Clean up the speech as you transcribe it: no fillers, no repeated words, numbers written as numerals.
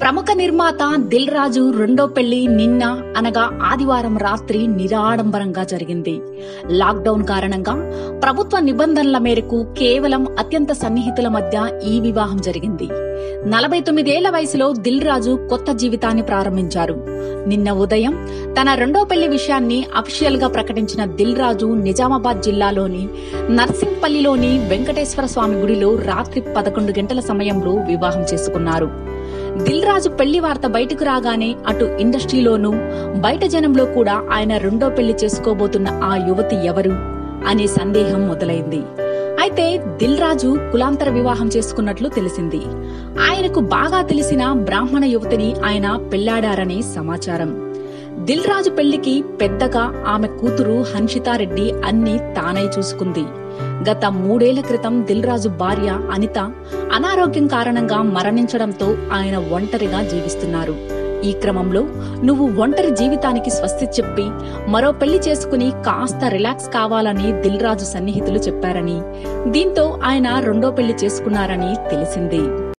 ప్రముఖ నిర్మాత దిల్ రాజు రెండో పెళ్లి నిన్న అనగా ఆదివారం రాత్రి నిరాడంబరంగా జరిగింది. లాక్డౌన్ కారణంగా ప్రభుత్వ నిబంధనల మేరకు కేవలం అత్యంత సన్నిహితుల మధ్య ఈ వివాహం జరిగింది. 49 ఏళ్ల వయసులో దిల్ రాజు కొత్త జీవితాన్ని ప్రారంభించారు. నిన్న ఉదయం తన రెండో పెళ్లి విషయాన్ని అఫీషియల్ గా ప్రకటించిన దిల్ రాజు నిజామాబాద్ జిల్లాలోని నర్సింగ్పల్లిలోని వెంకటేశ్వర స్వామి గుడిలో రాత్రి 11 గంటల సమయంలో వివాహం చేసుకున్నారు. దిల్ రాజు పెళ్లి వార్త బయటకు రాగానే అటు ఇండస్ట్రీలోనూ బయట జనంలో కూడా ఆయన రెండో పెళ్లి చేసుకోబోతున్న ఆ యువతి ఎవరు అనే సందేహం మొదలైంది. అయితే దిల్ రాజు కులాంతర వివాహం చేసుకున్నట్లు తెలిసింది. ఆయనకు బాగా తెలిసిన బ్రాహ్మణ యువతిని ఆయన పెళ్లాడారనే సమాచారం. దిల్ రాజు పెళ్లికి పెద్దగా ఆమె కూతురు హన్షితారెడ్డి అన్ని తానై చూసుకుంది. గత 3 ఏళ్ల క్రితం దిల్ రాజు భార్య అనిత అనారోగ్యం కారణంగా మరణించడంతో ఆయన ఒంటరిగా జీవిస్తున్నారు. ఈ క్రమంలో నువ్వు ఒంటరి జీవితానికి స్వస్తి చెప్పి మరో పెళ్లి చేసుకుని కాస్త రిలాక్స్ కావాలని దిల్ రాజు సన్నిహితులు చెప్పారని, దీంతో ఆయన రెండో పెళ్లి చేసుకున్నారని తెలిసింది.